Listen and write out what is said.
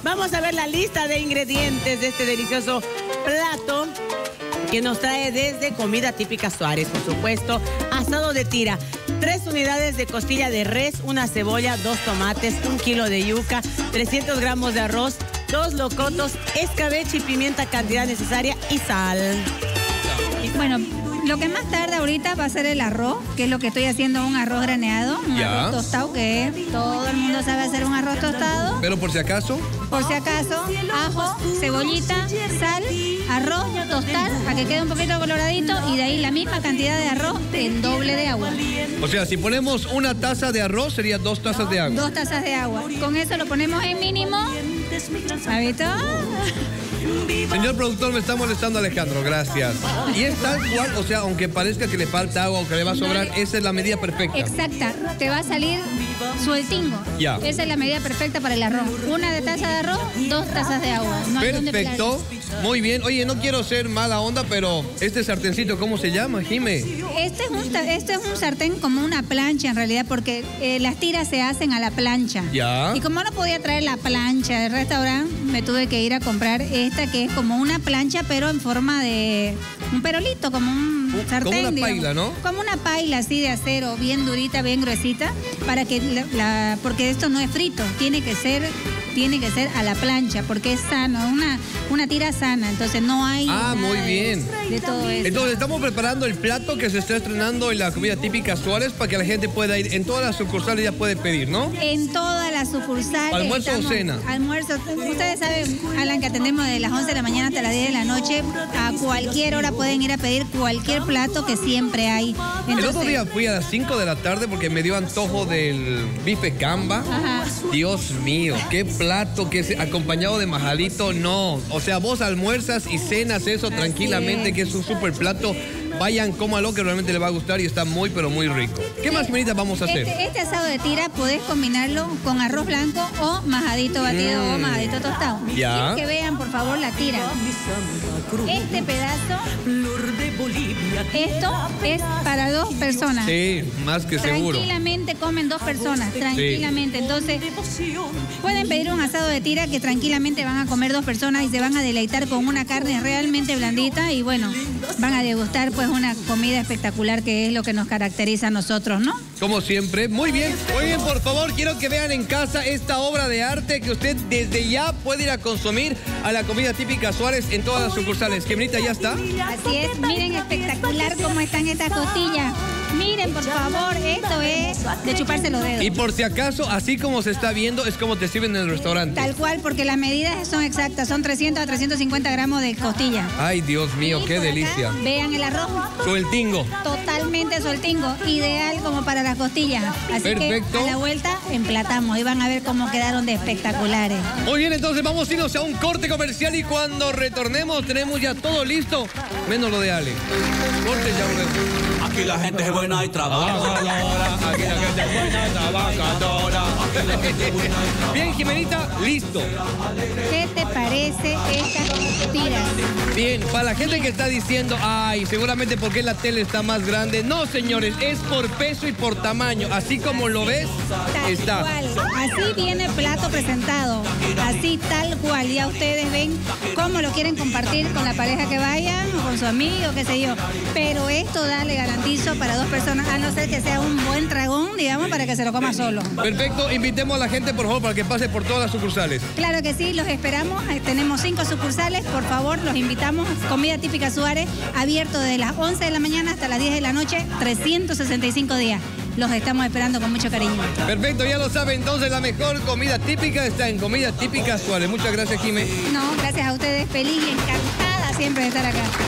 Vamos a ver la lista de ingredientes de este delicioso plato que nos trae desde Comida Típica Suárez, por supuesto. Asado de tira, 3 unidades de costilla de res, 1 cebolla, 2 tomates, 1 kilo de yuca, 300 gramos de arroz, 2 locotos, escabeche y pimienta, cantidad necesaria y sal. Bueno, lo que más tarda ahorita va a ser el arroz, que es lo que estoy haciendo, un arroz graneado, un arroz tostado, que todo el mundo sabe hacer un arroz tostado. Pero por si acaso. Por si acaso, ajo, cebollita, sal, arroz, tostar, para que quede un poquito coloradito y de ahí la misma cantidad de arroz en doble de agua. O sea, si ponemos 1 taza de arroz, sería 2 tazas de agua. 2 tazas de agua. Con eso lo ponemos en mínimo. ¿Ha visto? Señor productor, me está molestando Alejandro, gracias. Y es tal cual, o sea, aunque parezca que le falta agua o que le va a sobrar, esa es la medida perfecta. Exacta, te va a salir sueltingo. Ya. Esa es la medida perfecta para el arroz. 1 taza de arroz, 2 tazas de agua. No hay dónde perfecto, muy bien. Oye, no quiero ser mala onda, pero este sartencito, ¿cómo se llama, Jime? Este es un sartén como una plancha en realidad, porque las tiras se hacen a la plancha. Ya. Y como no podía traer la plancha del restaurante, me tuve que ir a comprar esta que es como una plancha, pero en forma de un perolito, como un sartén. Como una paila, ¿no? Como una paila así de acero, bien durita, bien gruesita, para que porque esto no es frito, tiene que ser a la plancha, porque es sano, una tira sana, entonces no hay muy bien. De todo eso. Entonces estamos preparando el plato que se está estrenando en la Comida Típica Suárez para que la gente pueda ir, en todas las sucursales ya puede pedir, ¿no? En todas las sucursales. ¿Almuerzo o cena? Almuerzo. Ustedes saben, Alan, que atendemos de las 11 de la mañana hasta las 10 de la noche. A cualquier hora pueden ir a pedir cualquier plato que siempre hay. Entonces, el otro día fui a las 5 de la tarde porque me dio antojo del bife gamba. Ajá. Dios mío, qué plato que es acompañado de majadito, no. O sea, vos almuerzas y cenas eso tranquilamente, que es un super plato. Vayan, cómalo, que realmente les va a gustar y está muy, pero muy rico. ¿Qué más, Menita, vamos a hacer? Este asado de tira podés combinarlo con arroz blanco o majadito batido o majadito tostado. Ya. Quiero que vean, por favor, la tira. Este pedazo, esto es para 2 personas. Sí, más que seguro. Tranquilamente comen 2 personas, tranquilamente. Sí. Entonces, pueden pedir un asado de tira que tranquilamente van a comer 2 personas y se van a deleitar con una carne realmente blandita y bueno, van a degustar pues una comida espectacular, que es lo que nos caracteriza a nosotros, ¿no? Como siempre. Muy bien, por favor, quiero que vean en casa esta obra de arte que usted desde ya puede ir a consumir a la Comida Típica Suárez en todas las sucursales. Geminita, ¿ya está? Así es, miren espectacular cómo están estas costillas. Miren, por favor, esto es de chuparse los dedos. Y por si acaso, así como se está viendo, es como te sirven en el restaurante. Tal cual, porque las medidas son exactas, son 300 a 350 gramos de costilla. Ay, Dios mío, qué delicia. Vean el arroz. Sueltingo. Totalmente sueltingo, ideal como para las costillas. Así perfecto. Que a la vuelta emplatamos y van a ver cómo quedaron de espectaculares. Muy bien, entonces vamos a irnos a un corte comercial y cuando retornemos tenemos ya todo listo, menos lo de Ale. Corte, ya volvemos. Aquí la gente es buena y trabaja. Aquí la gente es buena y trabajadora. Bien, Jimenita, listo. ¿Qué te parece estas tiras? Bien, para la gente que está diciendo, ay, seguramente porque la tele está más grande. No, señores, es por peso y por tamaño. Así como lo ves, está. Tal cual. Así viene el plato presentado. Así tal cual. Ya ustedes ven cómo lo quieren compartir con la pareja que vayan o con su amigo, qué sé yo. Pero esto le garantizo para 2 personas, a no ser que sea un buen dragón, digamos, para que se lo coma solo. Perfecto, invitemos a la gente, por favor, para que pase por todas las sucursales. Claro que sí, los esperamos. Tenemos 5 sucursales, por favor, los invitamos. Comida Típica Suárez, abierto de las 11 de la mañana hasta las 10 de la noche, 365 días. Los estamos esperando con mucho cariño. Perfecto, ya lo saben, entonces la mejor comida típica está en Comida Típica Suárez. Muchas gracias, Jimé. No, gracias a ustedes, feliz y encantada siempre de estar acá.